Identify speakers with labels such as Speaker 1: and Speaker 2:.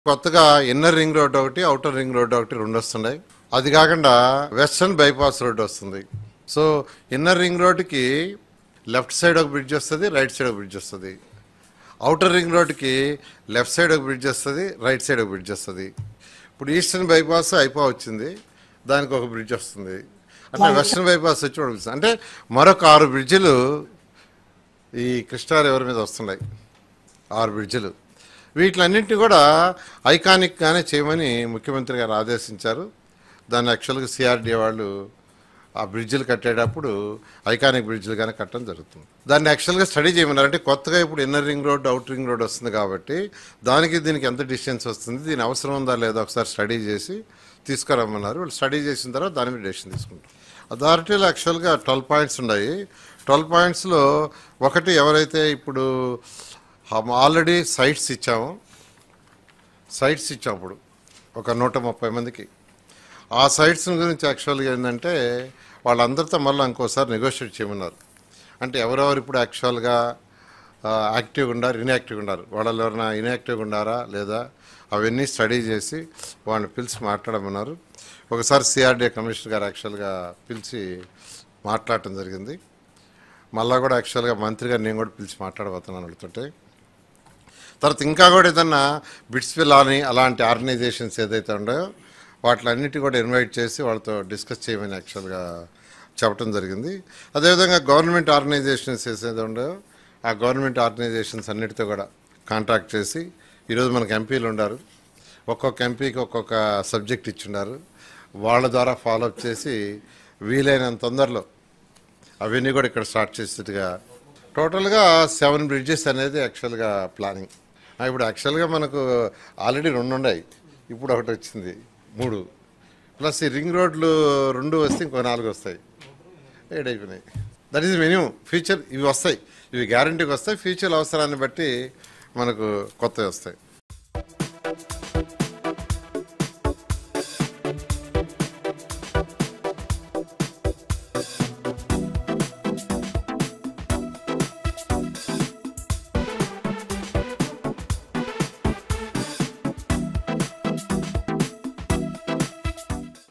Speaker 1: కొత్తగా inner ring road ఒకటి, outer ring road ఒకటి రెండు వస్తున్నాయి. అది కాకుండా వెస్టర్న్ బైపాస్ రోడ్ వస్తుంది. సో ఇన్నర్ రింగ్ రోడ్కి లెఫ్ట్ సైడ్ ఒక బ్రిడ్జ్ వస్తుంది, రైట్ సైడ్ ఒక బ్రిడ్జ్ వస్తుంది. అవుటర్ రింగ్ రోడ్కి లెఫ్ట్ సైడ్ ఒక బ్రిడ్జ్ వస్తుంది, రైట్ సైడ్ ఒక బ్రిడ్జ్ వస్తుంది. ఇప్పుడు ఈస్టర్న్ బైపాస్ వచ్చింది, దానికి ఒక బ్రిడ్జ్ వస్తుంది. అంటే వెస్టర్న్ బైపాస్ వచ్చి పడుతుంది. అంటే మరొక 6 బ్రిడ్జిలు ఈ కృష్ణా రివర్ మీద వస్తున్నాయి. 6 బ్రిడ్జిలు. వీటిలన్నింటినీ కూడా ఐకానిక్గానే చేయమని ముఖ్యమంత్రి గారు ఆదేశించారు. దాన్ని యాక్చువల్గా సిఆర్డీఏ వాళ్ళు ఆ బ్రిడ్జిలు కట్టేటప్పుడు ఐకానిక్ బ్రిడ్జిలుగానే కట్టడం జరుగుతుంది. దాన్ని యాక్చువల్గా స్టడీ చేయమన్నారు. అంటే కొత్తగా ఇప్పుడు inner ring road, outer ring road వస్తుంది కాబట్టి దానికి దీనికి ఎంత డిస్టెన్స్ వస్తుంది, దీని అవసరం ఉందా లేదా ఒకసారి స్టడీ చేసి తీసుకురమ్మన్నారు. వాళ్ళు స్టడీ చేసిన తర్వాత దాని మీద డెసిషన్ తీసుకుంటారు. అథారిటీలో యాక్చువల్గా 12 పాయింట్స్ ఉన్నాయి. 12 పాయింట్స్లో ఒకటి, ఎవరైతే ఇప్పుడు ఆల్రెడీ సైట్స్ ఇచ్చాము ఇప్పుడు ఒక 130 మందికి. ఆ సైట్స్ గురించి యాక్చువల్గా ఏంటంటే వాళ్ళందరితో మళ్ళీ ఇంకోసారి నెగోషియేట్ చేయమన్నారు. అంటే ఎవరెవరు ఇప్పుడు యాక్చువల్గా యాక్టివ్గా ఉన్నారు, ఇన్యాక్టివ్గా ఉన్నారు, వాళ్ళు ఎవరైనా ఇన్యాక్టివ్గా ఉన్నారా లేదా అవన్నీ స్టడీ చేసి వాళ్ళని పిలిచి మాట్లాడమన్నారు. ఒకసారి సిఆర్డీఏ కమిషనర్ గారు యాక్చువల్గా పిలిచి మాట్లాడటం జరిగింది. మళ్ళీ కూడా యాక్చువల్గా మంత్రి గారు నేను కూడా పిలిచి మాట్లాడబోతున్నాను వాళ్ళతో. తర్వాత ఇంకా కూడా ఏదన్నా బిట్స్విల్ అని అలాంటి ఆర్గనైజేషన్స్ ఏదైతే ఉన్నాయో వాటిలన్నిటి కూడా ఇన్వైట్ చేసి వాళ్ళతో డిస్కస్ చేయమని యాక్చువల్గా చెప్పడం జరిగింది. అదేవిధంగా గవర్నమెంట్ ఆర్గనైజేషన్స్ ఏదైతే ఉన్నాయో ఆ గవర్నమెంట్ ఆర్గనైజేషన్స్ అన్నిటితో కూడా కాంటాక్ట్ చేసి, ఈరోజు మనకు ఎంపీలు ఉన్నారు, ఒక్కొక్క ఎంపీకి ఒక్కొక్క సబ్జెక్ట్ ఇచ్చున్నారు, వాళ్ళ ద్వారా ఫాలోఅప్ చేసి వీలైనంత తొందరలో అవన్నీ కూడా ఇక్కడ స్టార్ట్ చేసేట్టుగా టోటల్గా 7 బ్రిడ్జెస్ అనేది యాక్చువల్గా ప్లానింగ్. ఇప్పుడు యాక్చువల్గా మనకు ఆల్రెడీ 2 ఉన్నాయి, ఇప్పుడు ఒకటి వచ్చింది 3, ప్లస్ ఈ రింగ్ రోడ్లు 2 వస్తే ఇంకో 4 వస్తాయి, 7 అయిపోయినాయి. That is minimum. ఫ్యూచర్ ఇవి వస్తాయి, ఇవి గ్యారంటీకి వస్తాయి. ఫ్యూచర్ అవసరాన్ని బట్టి మనకు కొత్తవి వస్తాయి.